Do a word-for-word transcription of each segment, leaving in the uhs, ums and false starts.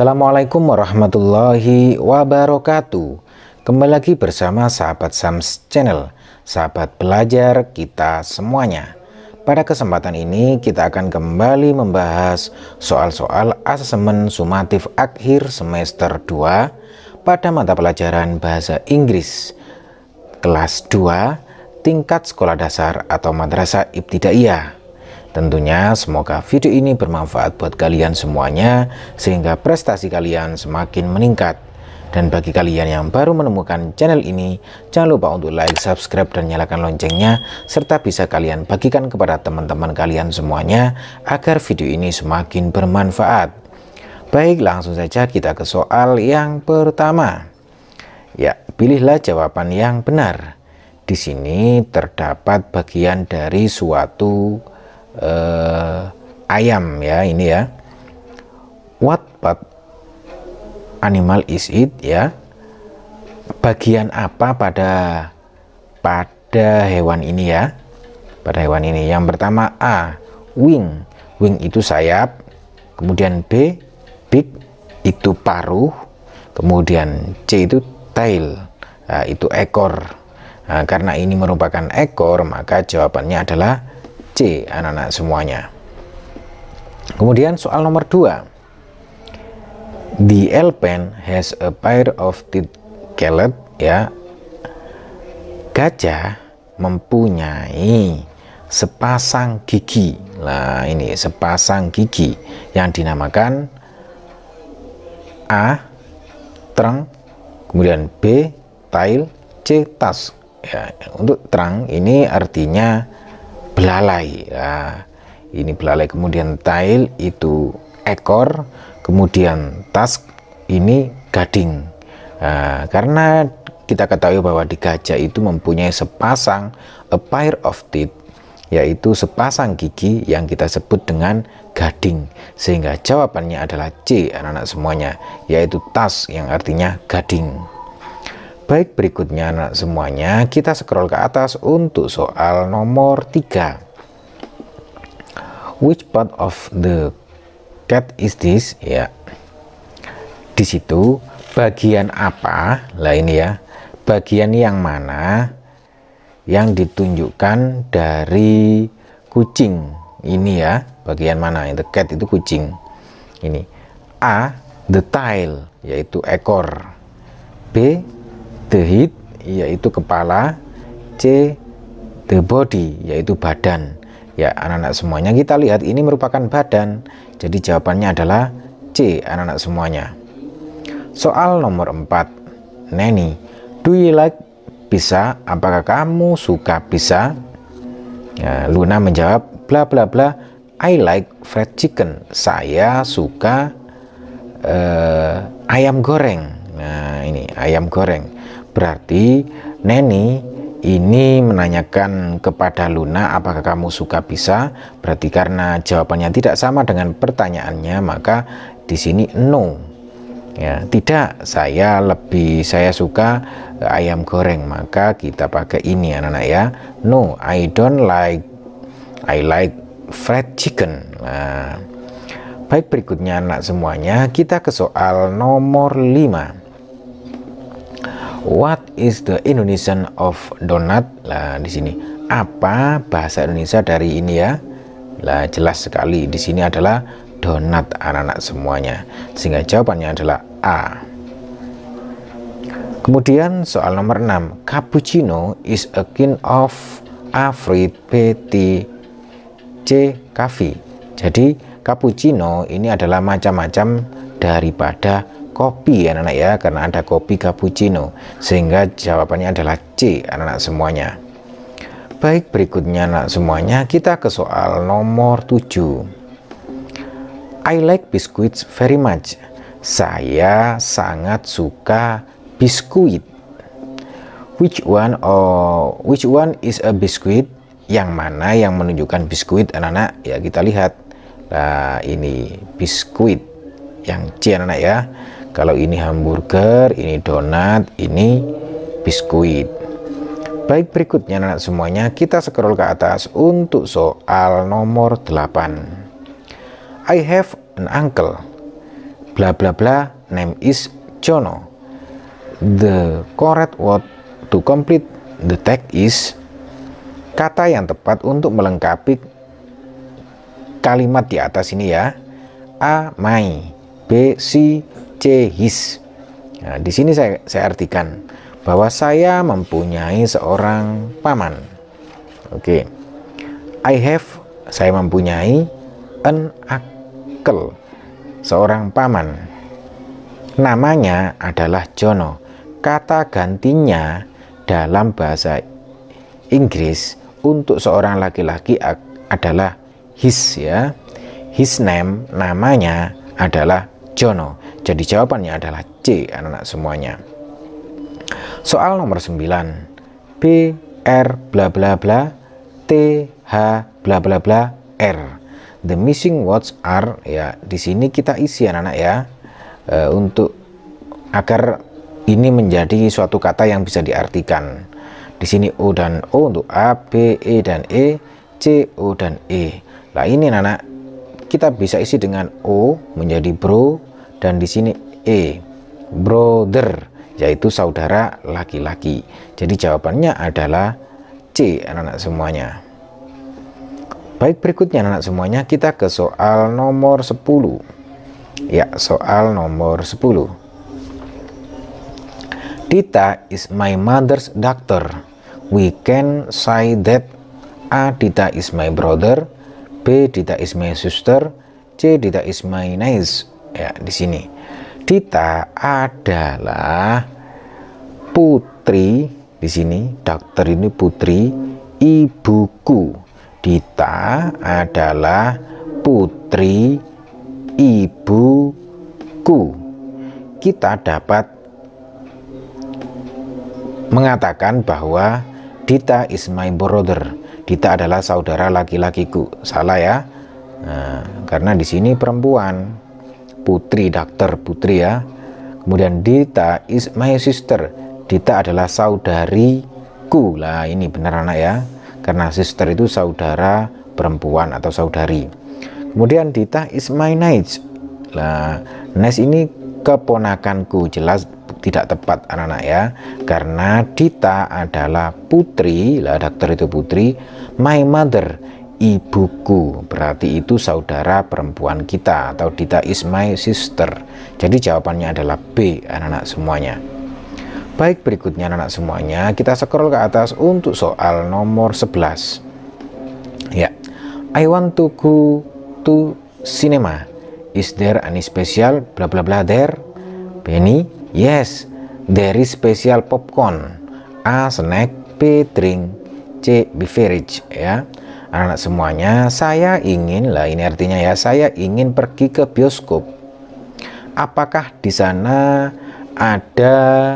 Assalamualaikum warahmatullahi wabarakatuh. Kembali lagi bersama sahabat Sams Channel, sahabat belajar kita semuanya. Pada kesempatan ini kita akan kembali membahas soal-soal asesmen sumatif akhir semester dua pada mata pelajaran bahasa Inggris kelas dua tingkat sekolah dasar atau madrasah ibtidaiyah. Tentunya semoga video ini bermanfaat buat kalian semuanya sehingga prestasi kalian semakin meningkat. Dan bagi kalian yang baru menemukan channel ini, jangan lupa untuk like, subscribe, dan nyalakan loncengnya, serta bisa kalian bagikan kepada teman-teman kalian semuanya agar video ini semakin bermanfaat. Baik, langsung saja kita ke soal yang pertama. Ya, pilihlah jawaban yang benar. Di sini terdapat bagian dari suatu Uh, ayam ya, ini ya. What part animal is it ya? Bagian apa pada pada hewan ini ya? Pada hewan ini. Yang pertama A, wing. Wing itu sayap. Kemudian B, beak itu paruh. Kemudian C itu tail. Nah, itu ekor. Nah, karena ini merupakan ekor, maka jawabannya adalah C, anak-anak semuanya. Kemudian soal nomor dua. The elephant has a pair of teeth called ya. Gajah mempunyai sepasang gigi. Nah, ini sepasang gigi yang dinamakan A, trunk, kemudian B, tail, C, tusk. Ya, untuk trunk ini artinya belalai. Nah, ini belalai, kemudian tail itu ekor, kemudian tusk ini gading. Nah, karena kita ketahui bahwa di gajah itu mempunyai sepasang a pair of teeth, yaitu sepasang gigi yang kita sebut dengan gading, sehingga jawabannya adalah C, anak-anak semuanya, yaitu tusk yang artinya gading. Baik, berikutnya anak semuanya kita scroll ke atas untuk soal nomor tiga. Which part of the cat is this? Ya, di situ bagian apa? Lah ini ya, bagian yang mana yang ditunjukkan dari kucing ini ya? Bagian mana? The cat itu kucing. Ini A, the tail, yaitu ekor. B, the head, yaitu kepala. C, the body, yaitu badan. Ya, anak-anak semuanya kita lihat ini merupakan badan, jadi jawabannya adalah C, anak-anak semuanya. Soal nomor empat. Neni, do you like pizza? Apakah kamu suka pizza? Ya, Luna menjawab bla bla bla, I like fried chicken. Saya suka uh, ayam goreng. Nah, ini ayam goreng. Berarti Neni ini menanyakan kepada Luna apakah kamu suka pizza. Berarti karena jawabannya tidak sama dengan pertanyaannya, maka di sini no. Ya, tidak, saya lebih saya suka ayam goreng, maka kita pakai ini anak-anak ya. No, I don't like I like fried chicken. Nah, baik, berikutnya anak semuanya kita ke soal nomor lima. What is the Indonesian of donut? Lah, di sini apa bahasa Indonesia dari ini ya? Lah, jelas sekali di sini adalah donat, anak-anak semuanya. Sehingga jawabannya adalah A. Kemudian soal nomor enam. Cappuccino is a kind of a fruit. B, T, C, coffee. Jadi cappuccino ini adalah macam-macam daripada kopi anak-anak ya, karena ada kopi cappuccino, sehingga jawabannya adalah C, anak-anak semuanya. Baik, berikutnya anak semuanya kita ke soal nomor tujuh. I like biscuits very much. Saya sangat suka biskuit. Which one or which one is a biscuit? Yang mana yang menunjukkan biskuit anak-anak? Ya, kita lihat. Nah, ini biskuit yang C anak-anak ya. Kalau ini hamburger, ini donat, ini biskuit. Baik, berikutnya anak semuanya kita scroll ke atas untuk soal nomor delapan. I have an uncle. bla bla bla name is Jono. The correct word to complete the text is, kata yang tepat untuk melengkapi kalimat di atas ini ya. A. My, B. si, C. his. Nah, di sini saya, saya artikan bahwa saya mempunyai seorang paman. Oke. I have, saya mempunyai an uncle, seorang paman. Namanya adalah Jono. Kata gantinya dalam bahasa Inggris untuk seorang laki-laki adalah his ya. His name, namanya adalah Jono. Jadi jawabannya adalah C, anak-anak semuanya. Soal nomor sembilan. B, R, bla bla bla, T, H, bla bla bla, R. The missing words are, ya di sini kita isi anak-anak ya, e, untuk agar ini menjadi suatu kata yang bisa diartikan. Di sini O dan O untuk A, B, E dan E, C, O dan E. Nah ini anak-anak kita bisa isi dengan O menjadi bro, dan di sini E, brother, yaitu saudara laki-laki. Jadi jawabannya adalah C, anak-anak semuanya. Baik, berikutnya anak-anak semuanya kita ke soal nomor sepuluh. Ya, soal nomor sepuluh. Dita is my mother's doctor. We can say that A. Dita is my brother, B. Dita is my sister, C. Dita is my niece. Ya, di sini Dita adalah putri, di sini dokter ini putri, ibuku. Dita adalah putri ibuku. Kita dapat mengatakan bahwa Dita is my brother. Dita adalah saudara laki-lakiku. Salah ya. Nah, karena di sini perempuan, putri, dokter, putri ya. Kemudian Dita is my sister. Dita adalah saudariku. Lah ini benar anak ya. Karena sister itu saudara perempuan atau saudari. Kemudian Dita is my niece. Lah, niece ini keponakanku. Jelas tidak tepat anak-anak ya, karena Dita adalah putri, lah dokter itu putri, my mother, ibuku, berarti itu saudara perempuan kita, atau Dita is my sister. Jadi jawabannya adalah B, anak-anak semuanya. Baik, berikutnya anak-anak semuanya kita scroll ke atas untuk soal nomor sebelas. Ya, I want to go to cinema. Is there any special bla bla bla there? Benny? Yes, there is special popcorn. A. Snack, B. Drink, C. Beverage. Ya, anak-anak semuanya, saya ingin, lah ini artinya ya, saya ingin pergi ke bioskop. Apakah di sana ada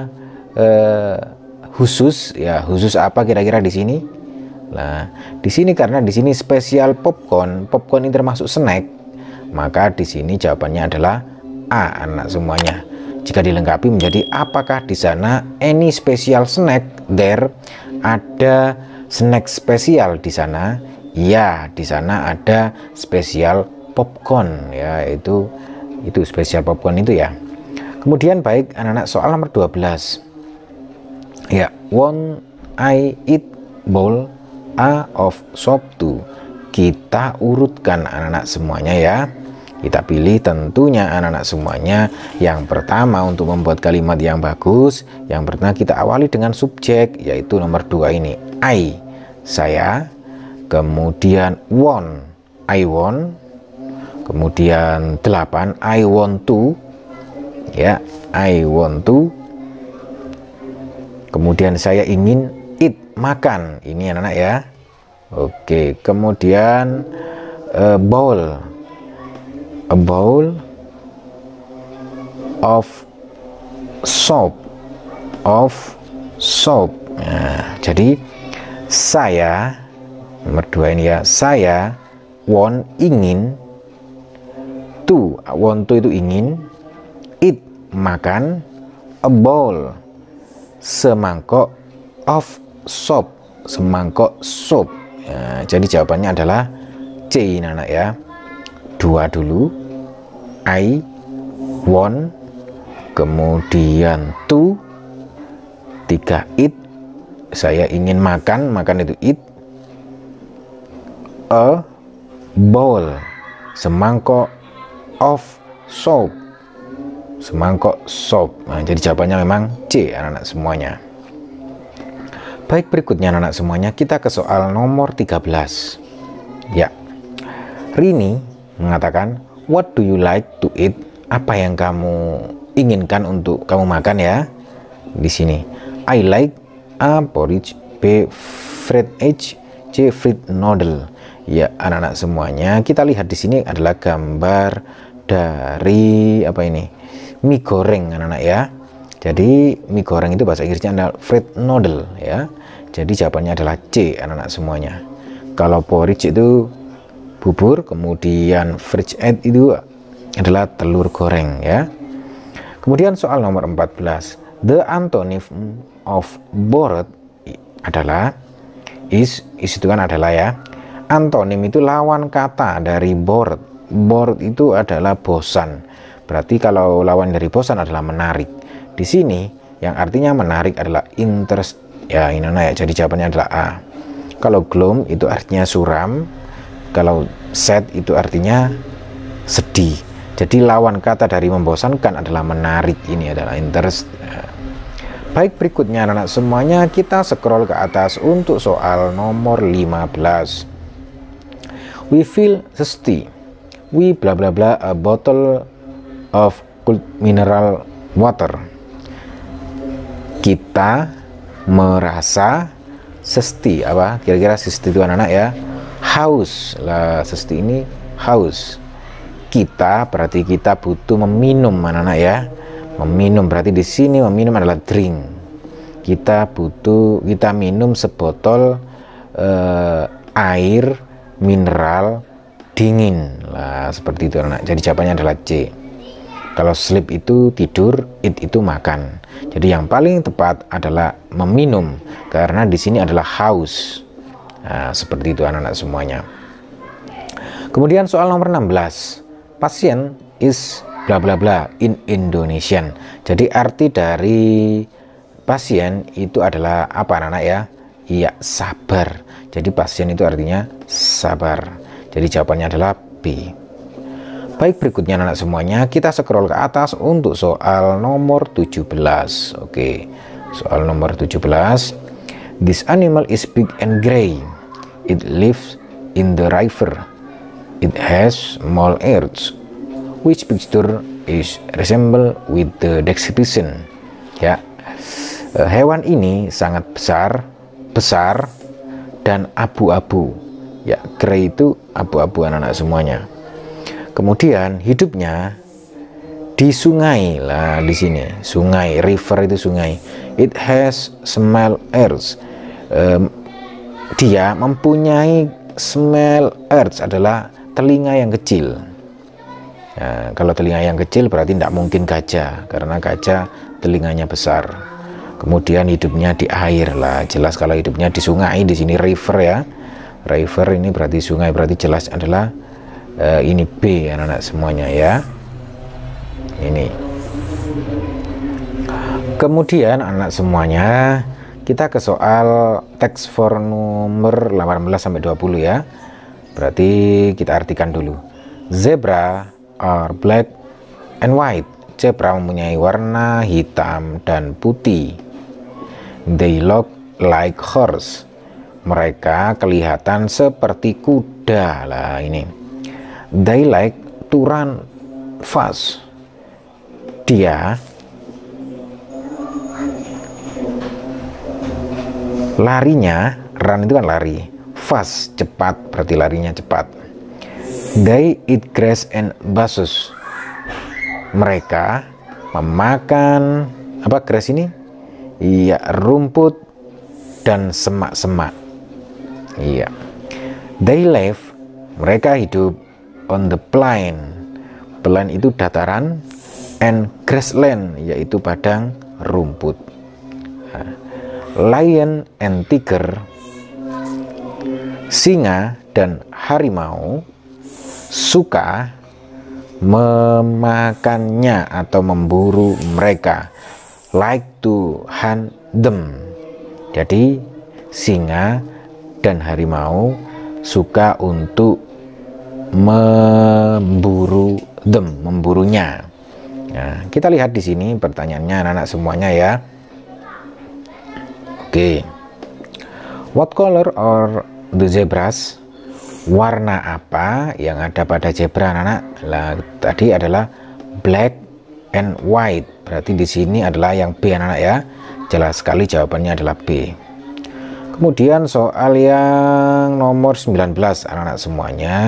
eh, khusus? Ya, khusus apa kira-kira di sini? Nah, di sini karena di sini spesial popcorn, popcorn ini termasuk snack, maka di sini jawabannya adalah A, anak semuanya. Jika dilengkapi menjadi apakah di sana any special snack there? Ada snack spesial di sana? Ya, di sana ada spesial popcorn ya, itu itu spesial popcorn itu ya. Kemudian baik anak-anak, soal nomor dua belas. Ya, won't I eat bowl A of soup too? Kita urutkan anak-anak semuanya ya. Kita pilih tentunya anak-anak semuanya. Yang pertama untuk membuat kalimat yang bagus, yang pertama kita awali dengan subjek, yaitu nomor dua ini, I, saya. Kemudian want, I want. Kemudian delapan, I want to. Ya, I want to. Kemudian saya ingin eat, makan. Ini anak-anak ya. Oke, kemudian uh, bowl, a bowl of soup, of soup. Nah, jadi saya nomor dua ini ya, saya want, ingin, to, want to itu ingin, eat, makan, a bowl, semangkok of soup, semangkok sup. Ya, jadi jawabannya adalah C, anak-anak ya. Dua dulu, I want, kemudian to, tiga eat, saya ingin makan, makan itu eat, a bowl, semangkok of soup, semangkok soup. Nah, jadi jawabannya memang C, anak-anak semuanya. Baik, berikutnya anak-anak semuanya, kita ke soal nomor tiga belas. Ya, Rini mengatakan, what do you like to eat? Apa yang kamu inginkan untuk kamu makan ya? Di sini, I like A porridge, B fried egg, C fried noodle. Ya, anak-anak semuanya, kita lihat di sini adalah gambar dari apa ini? Mie goreng, anak-anak ya. Jadi mie goreng itu bahasa Inggrisnya adalah fried noodle ya. Jadi jawabannya adalah C, anak-anak semuanya. Kalau porridge itu bubur, kemudian fried egg itu adalah telur goreng ya. Kemudian soal nomor empat belas. The antonym of bored adalah is, is itu kan adalah ya. Antonim itu lawan kata dari bored. Bored itu adalah bosan. Berarti kalau lawan dari bosan adalah menarik. Di sini yang artinya menarik adalah interest. Ya, ini ya. Jadi jawabannya adalah A. Kalau gloom itu artinya suram. Kalau sad itu artinya sedih. Jadi lawan kata dari membosankan adalah menarik. Ini adalah interest. Baik, berikutnya anak-anak semuanya, kita scroll ke atas untuk soal nomor lima belas. We feel thirsty. We bla bla bla a bottle of cold mineral water. Kita merasa thirsty. Apa kira-kira thirsty itu anak-anak ya? Haus lah, thirsty ini haus. Kita berarti kita butuh meminum, anak-anak ya. Meminum berarti di sini meminum adalah drink. Kita butuh, kita minum sebotol eh, air mineral dingin lah, seperti itu anak. Jadi jawabannya adalah C. Kalau sleep itu tidur, eat itu makan. Jadi yang paling tepat adalah meminum karena di sini adalah haus. Nah, seperti itu anak-anak semuanya. Kemudian soal nomor enam belas. Pasien is bla bla bla in Indonesian. Jadi arti dari pasien itu adalah apa anak-anak ya? Iya, sabar. Jadi pasien itu artinya sabar. Jadi jawabannya adalah B. Baik, berikutnya anak-anak semuanya, kita scroll ke atas untuk soal nomor tujuh belas. Oke, soal nomor tujuh belas. This animal is big and gray. It lives in the river. It has small ears. Which picture is resemble with the description? Ya, hewan ini sangat besar, besar dan abu-abu. Ya, gray itu abu-abu anak-anak semuanya. Kemudian hidupnya di sungai lah, di sini sungai, river itu sungai. It has small ears. Um, dia mempunyai small ears adalah telinga yang kecil. Nah, kalau telinga yang kecil berarti tidak mungkin gajah karena gajah telinganya besar. Kemudian hidupnya di air lah, jelas kalau hidupnya di sungai, di sini river ya. River ini berarti sungai, berarti jelas adalah uh, ini B anak-anak semuanya ya. Ini. Kemudian anak semuanya, kita ke soal text for nomor delapan belas sampai dua puluh ya. Berarti kita artikan dulu. Zebra are black and white. Zebra mempunyai warna hitam dan putih. They look like horse. Mereka kelihatan seperti kuda lah ini. They like to run fast. Dia larinya, run itu kan lari, fast cepat berarti larinya cepat. They eat grass and bassus. Mereka memakan apa grass ini? Iya, rumput dan semak-semak. Iya. They live, mereka hidup on the plain. Plain itu dataran, and grassland yaitu padang rumput. Nah, lion and tiger, singa dan harimau suka memakannya atau memburu mereka. Like to hunt them. Jadi singa dan harimau suka untuk memburu them, memburunya. Nah, kita lihat di sini pertanyaannya anak-anak semuanya ya. Oke. What color are the zebras? Warna apa yang ada pada zebra, anak-anak? Nah, tadi adalah black and white. Berarti di sini adalah yang B, anak-anak ya. Jelas sekali jawabannya adalah B. Kemudian soal yang nomor sembilan belas, anak-anak semuanya.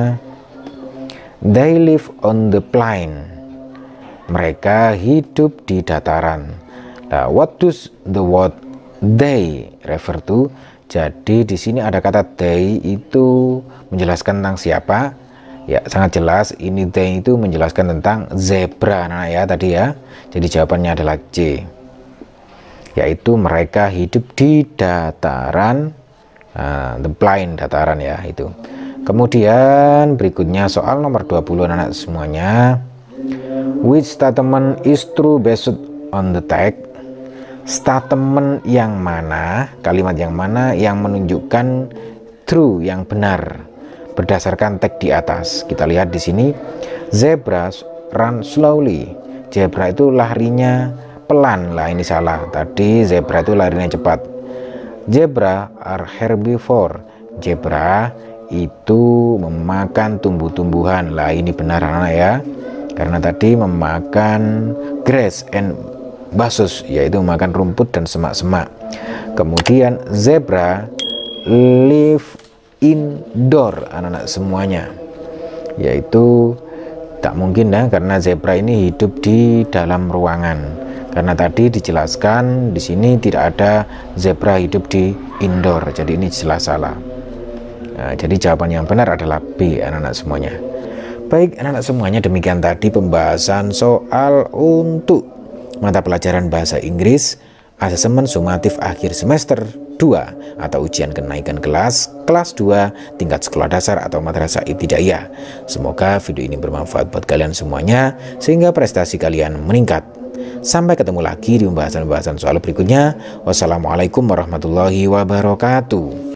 They live on the plain. Mereka hidup di dataran. Nah, what does the word they refer to? Jadi di sini ada kata they itu menjelaskan tentang siapa? Ya, sangat jelas ini they itu menjelaskan tentang zebra, nah ya tadi ya. Jadi jawabannya adalah C. Yaitu mereka hidup di dataran, uh, the plain, dataran ya itu. Kemudian berikutnya soal nomor dua puluh anak semuanya. Which statement is true based on the text? Statement yang mana, kalimat yang mana yang menunjukkan true, yang benar berdasarkan teks di atas. Kita lihat di sini, zebras run slowly. Zebra itu larinya pelan. Lah ini salah. Tadi zebra itu larinya cepat. Zebra are herbivore. Zebra itu memakan tumbuh-tumbuhan. Lah ini benar anak ya. Karena tadi memakan grass and basus, yaitu makan rumput dan semak-semak. Kemudian zebra live indoor, anak-anak semuanya, yaitu tak mungkin ya, karena zebra ini hidup di dalam ruangan. Karena tadi dijelaskan di sini tidak ada zebra hidup di indoor, jadi ini jelas salah. Nah, jadi jawaban yang benar adalah B, anak-anak semuanya. Baik anak-anak semuanya, demikian tadi pembahasan soal untuk mata pelajaran bahasa Inggris asesmen sumatif akhir semester dua atau ujian kenaikan kelas kelas dua tingkat sekolah dasar atau madrasah ibtidaiyah. Semoga video ini bermanfaat buat kalian semuanya sehingga prestasi kalian meningkat. Sampai ketemu lagi di pembahasan-pembahasan soal berikutnya. Wassalamualaikum warahmatullahi wabarakatuh.